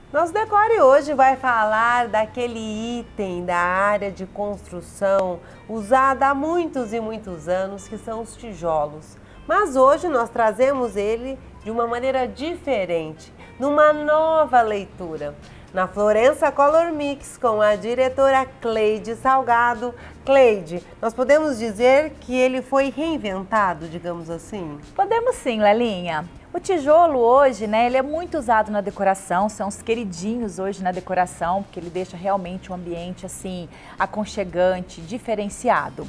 Nosso Decore hoje vai falar daquele item da área de construção usado há muitos e muitos anos, que são os tijolos. Mas hoje nós trazemos ele de uma maneira diferente, numa nova leitura. Na Florença Color Mix, com a diretora Cleide Salgado. Cleide, nós podemos dizer que ele foi reinventado, digamos assim? Podemos sim, Lelinha. O tijolo hoje, né, ele é muito usado na decoração, são os queridinhos hoje na decoração, porque ele deixa realmente um ambiente assim, aconchegante, diferenciado.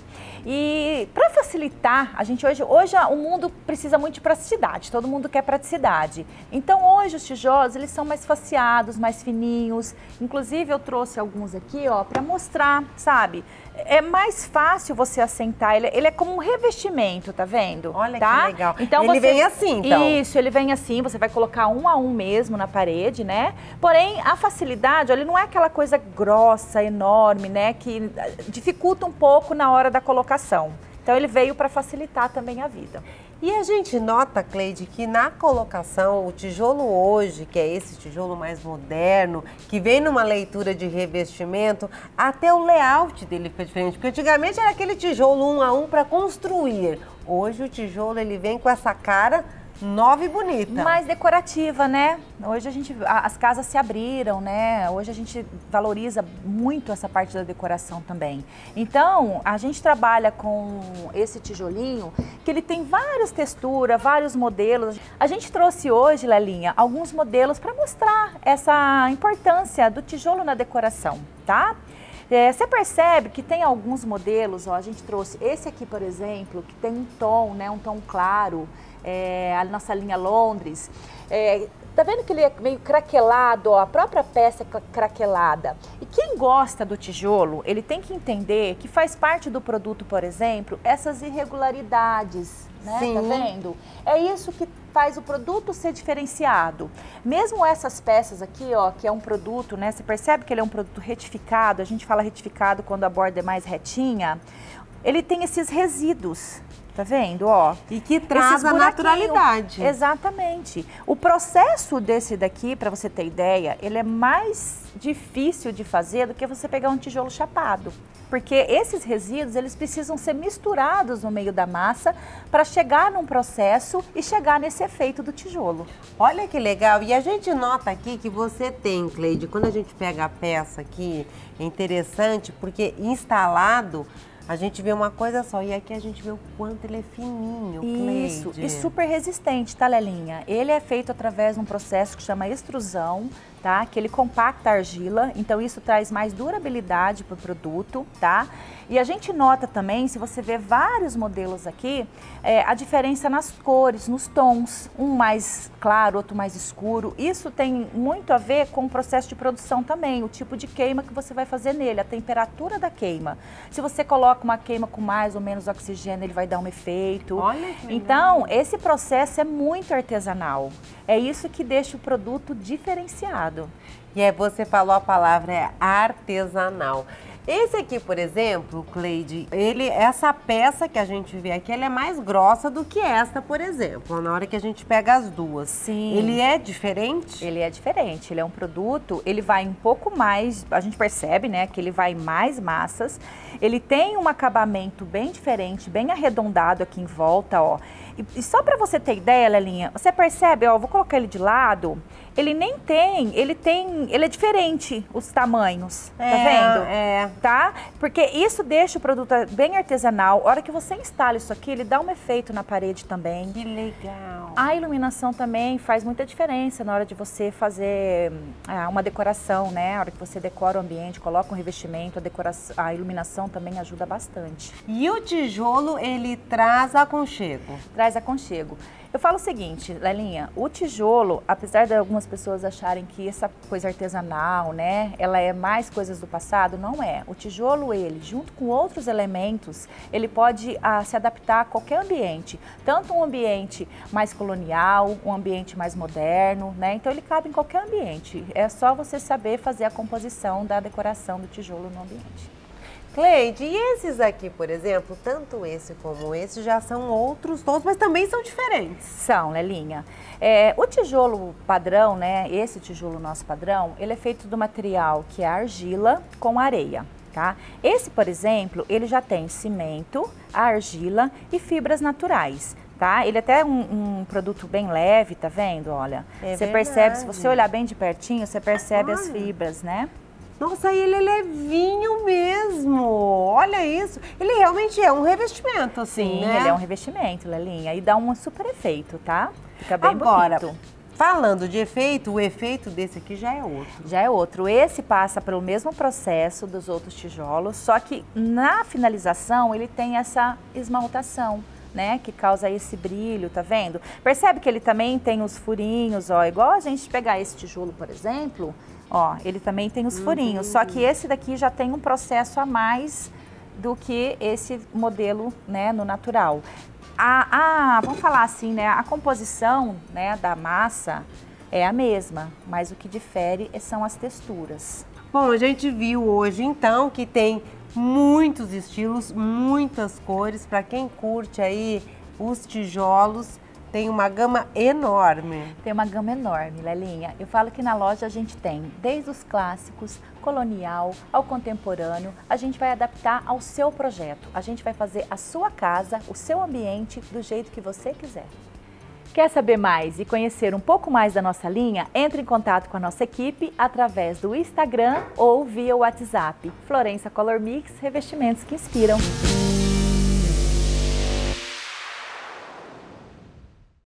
E para facilitar, a gente hoje o mundo precisa muito de praticidade, todo mundo quer praticidade. Então hoje os tijolos, eles são mais faceados, mais fininhos, inclusive eu trouxe alguns aqui, ó, para mostrar, sabe? É mais fácil você assentar, ele é como um revestimento, tá vendo? Olha tá? que legal. Então ele vem assim, então? Isso, ele vem assim, você vai colocar um a um mesmo na parede, né? Porém, a facilidade, ele não é aquela coisa grossa, enorme, né? Que dificulta um pouco na hora da colocação. Então, ele veio para facilitar também a vida. E a gente nota, Cleide, que na colocação, o tijolo hoje, que é esse tijolo mais moderno, que vem numa leitura de revestimento, até o layout dele fica diferente. Porque antigamente era aquele tijolo um a um para construir. Hoje o tijolo ele vem com essa cara nova e bonita. Mais decorativa, né? Hoje as casas se abriram, né? Hoje a gente valoriza muito essa parte da decoração também. Então, a gente trabalha com esse tijolinho, que ele tem várias texturas, vários modelos. A gente trouxe hoje, Lelinha, alguns modelos para mostrar essa importância do tijolo na decoração, tá? Você percebe que tem alguns modelos, ó, a gente trouxe esse aqui, por exemplo, que tem um tom, né, um tom claro, a nossa linha Londres. Tá vendo que ele é meio craquelado, ó, a própria peça é craquelada. E quem gosta do tijolo, ele tem que entender que faz parte do produto, por exemplo, essas irregularidades, né? Sim. Tá vendo? É isso que faz o produto ser diferenciado. Mesmo essas peças aqui, ó, que é um produto, né? Você percebe que ele é um produto retificado, a gente fala retificado quando a borda é mais retinha. Ele tem esses resíduos, tá vendo, ó? E que traz a naturalidade. Exatamente. O processo desse daqui, para você ter ideia, ele é mais difícil de fazer do que você pegar um tijolo chapado. Porque esses resíduos, eles precisam ser misturados no meio da massa para chegar num processo e chegar nesse efeito do tijolo. Olha que legal. E a gente nota aqui que você tem, Cleide, quando a gente pega a peça aqui, é interessante porque instalado a gente vê uma coisa só, e aqui a gente vê o quanto ele é fininho, Cleide. Isso, e super resistente, tá, Lelinha? Ele é feito através de um processo que chama extrusão, tá? Que ele compacta a argila, então isso traz mais durabilidade para o produto, tá? E a gente nota também, se você vê vários modelos aqui, a diferença nas cores, nos tons, um mais claro, outro mais escuro. Isso tem muito a ver com o processo de produção também, o tipo de queima que você vai fazer nele, a temperatura da queima. Se você coloca uma queima com mais ou menos oxigênio, ele vai dar um efeito. Olha que legal. Então, esse processo é muito artesanal. É isso que deixa o produto diferenciado. E você falou a palavra artesanal. Esse aqui, por exemplo, Cleide, essa peça que a gente vê aqui, ela é mais grossa do que esta, por exemplo, na hora que a gente pega as duas. Sim. Ele é diferente? Ele é diferente, ele é um produto, ele vai um pouco mais, a gente percebe, né, que ele vai mais massas, ele tem um acabamento bem diferente, bem arredondado aqui em volta, ó. E só para você ter ideia, Lelinha, você percebe, ó, eu vou colocar ele de lado, ele é diferente os tamanhos, tá vendo? Tá? Porque isso deixa o produto bem artesanal. A hora que você instala isso aqui, ele dá um efeito na parede também. Que legal! A iluminação também faz muita diferença na hora de você fazer uma decoração, né? A hora que você decora o ambiente, coloca um revestimento, a iluminação também ajuda bastante. E o tijolo, ele traz aconchego? Traz aconchego. Eu falo o seguinte, Lelinha, o tijolo, apesar de algumas pessoas acharem que essa coisa artesanal, né, ela é mais coisas do passado, não é. O tijolo, ele, junto com outros elementos, ele pode se adaptar a qualquer ambiente. Tanto um ambiente mais colonial, um ambiente mais moderno, né, então ele cabe em qualquer ambiente. É só você saber fazer a composição da decoração do tijolo no ambiente. Cleide, e esses aqui, por exemplo, tanto esse como esse, já são outros tons, mas também são diferentes. São, Lelinha. O tijolo padrão, né, esse tijolo nosso padrão, ele é feito do material que é argila com areia, tá? Esse, por exemplo, ele já tem cimento, argila e fibras naturais. Tá? Ele é até um produto bem leve, tá vendo? Olha, você percebe, se você olhar bem de pertinho, você percebe as fibras, né? Nossa, ele é levinho mesmo, olha isso. Ele realmente é um revestimento, assim, Sim, né? ele é um revestimento, Lelinha, e dá um super efeito, tá? Fica bem Agora, bonito. falando de efeito, o efeito desse aqui já é outro. Já é outro. Esse passa pelo mesmo processo dos outros tijolos, só que na finalização ele tem essa esmaltação, né, que causa esse brilho, tá vendo? Percebe que ele também tem os furinhos, ó, igual a gente pegar esse tijolo, por exemplo, ó, ele também tem os furinhos, só que esse daqui já tem um processo a mais do que esse modelo, né, no natural. Vamos falar assim, né, a composição, né, da massa é a mesma, mas o que difere são as texturas. Bom, a gente viu hoje, então, que tem muitos estilos, muitas cores. Para quem curte aí os tijolos, tem uma gama enorme. Tem uma gama enorme, Lelinha. Eu falo que na loja a gente tem desde os clássicos, colonial, ao contemporâneo. A gente vai adaptar ao seu projeto. A gente vai fazer a sua casa, o seu ambiente, do jeito que você quiser. Quer saber mais e conhecer um pouco mais da nossa linha? Entre em contato com a nossa equipe através do Instagram ou via WhatsApp. Florença Color Mix, revestimentos que inspiram.